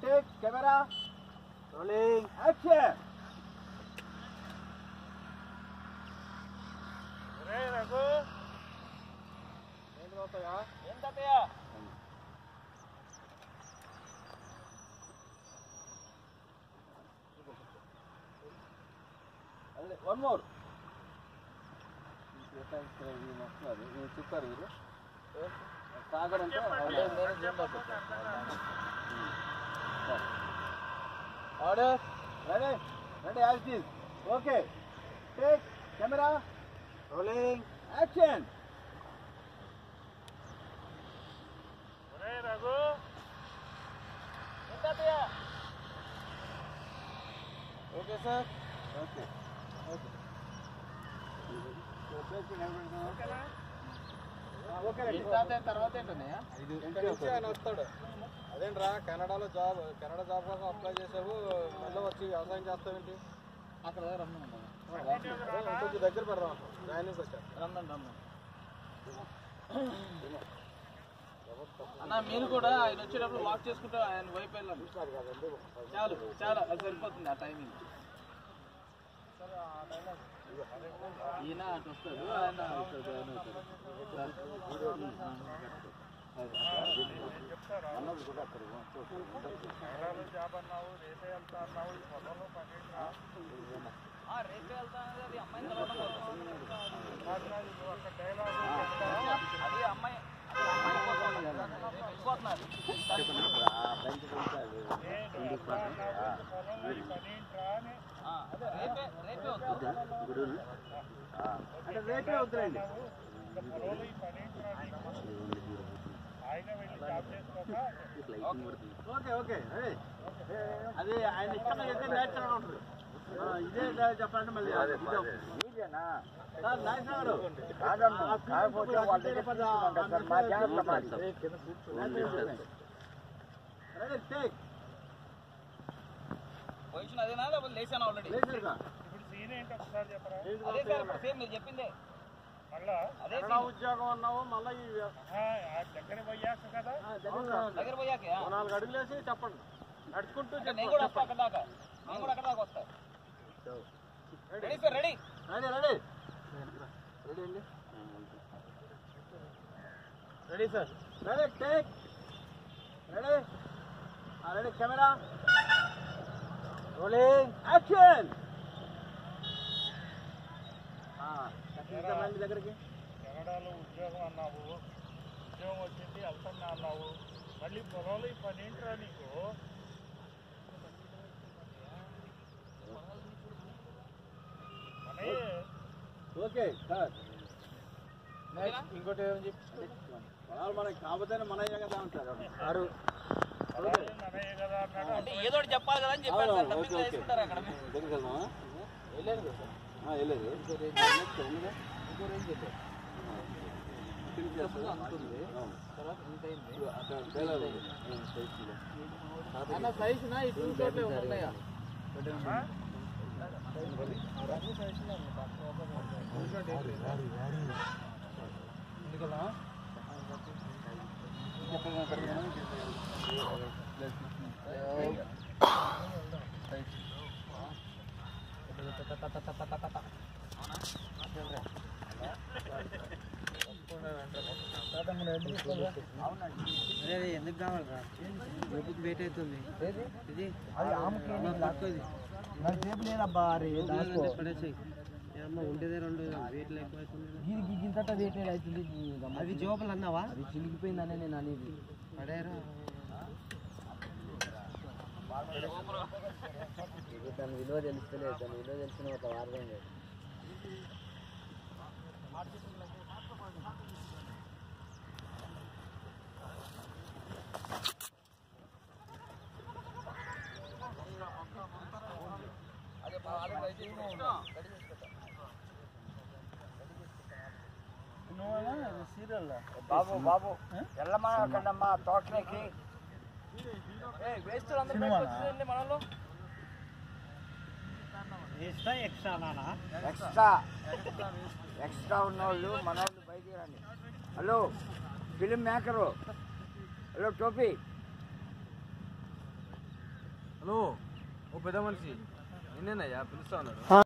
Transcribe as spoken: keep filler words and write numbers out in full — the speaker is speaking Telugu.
take camera rolling action. Hey Raghu, ಏನು ಗೊತ್ತಾಯಾ ಏನು ತಾತಯ್ಯ ಅಲ್ಲೇ one more ಈ ಮಕ್ಕಳು ನೀವು ಚಿಕ್ಕವರು ಇವರು ಸಾಗರ್ ಅಂತ order ready ready as it is okay take camera rolling action. Hey Raghu, ಏನು ತಾತಯ್ಯ ఓకే సార్ ఓకే ఓకే తర్వాత ఏంటన్నాయా వస్తాడు అదేంట్రా కెనడాలో జాబ్ కెనడా జాబ్ కోసం అప్లై చేసావు మళ్ళీ వచ్చి వ్యవసాయం చేస్తావేంటి అక్కడ రమ్మన్నా కొంచెం దగ్గర పెడదాం జాయినింగ్ వచ్చారు రమ్మని రమ్మని అన్న మీరు కూడా ఆయన వచ్చేటప్పుడు వాక్ చేసుకుంటూ ఆయన వైపు వెళ్ళాలి చాలు చాలా అది సరిపోతుంది ఆ టైమింగ్ ఈయన అటు వస్తాడు ఆయన రేపే వెళ్తా అది అమ్మాయి అది అమ్మాయి రేపే వద్దురండి ఓకే ఓకే అది ఆయన ఇష్టం అయితే నేర్చుకుని ఉంటుంది ఇదే చెప్పాలంటే మళ్ళీ ఇదేనా నాయకుడు పొజిషన్ అదేనా లేకపోతే లేచాను ఆల్రెడీ ఇప్పుడు సీన్ ఏంటి ఒకసారి చెప్పరా అదే సార్ ఇప్పుడు సేమ్ మీరు చెప్పిందే మళ్ళా అదే ఉద్యోగం అన్నావు మళ్ళీ దగ్గర పోయాక కదా దగ్గర పోయాక నాలుగు అడుగులు వేసి చెప్పండి నడుచుకుంటూ నేను కూడా వస్తా అక్కడ దాకా నేను కూడా అక్కడ దాకా వస్తా ready sir ready ready ready ready అండి ready sir ready take ready ready camera rolling action. దగ్గరికి కెనడాలో ఉద్యోగం అన్నావు ఉద్యోగం వచ్చింది వెళ్తున్నా అన్నావు మళ్ళీ పొలంలో ఈ పని ఏంటిరా నీకు ఓకే సార్ ఇంకోటి ఏమని చెప్పి పొలాలు మనకి కాకపోతేనే మనయ్యే కదా అంటారు ఆరు ఏదో చెప్పాలి కదా అని చెప్పారు దగ్గరికి వెళ్దామా వెళ్ళాను కదా సార్ వెళ్ళలేదు ఇంకోటి ఏం చెప్పారు అన్న సైజ్ నా ఈ టూ చోట్లే ఉన్నాయా ఎందుకు కావాలరా రేపుకి వెయిట్ అవుతుంది ఇది రేపు లేదబ్బా పడేసాయి అమ్మ ఉండేదే రెండు వెయిట్ లేకపోతుంది ఇంత వెయిట్ అవుతుంది అది జోబులు అన్నావా అది చిలిగిపోయిందనే నేను అనేది పడేరా దాని విలువ తెలుస్తలేదు దాని విలువ తెలిసిన ఒక వారం లేదు బాబు బాబు ఎల్లమ్మా కండమ్మా తోటలోకి వేస్ట్ మనలో ఎక్స్ట్రా ఎక్స్ట్రా ఎక్స్ట్రా ఉన్నోళ్ళు మన వాళ్ళు బయటికి రండి. హలో ఫిలిం మేకరు, హలో టోపీ హలో ఓ పెద్ద మనిషి నిన్నేనయ్యా పిలుస్తా ఉన్నాడు.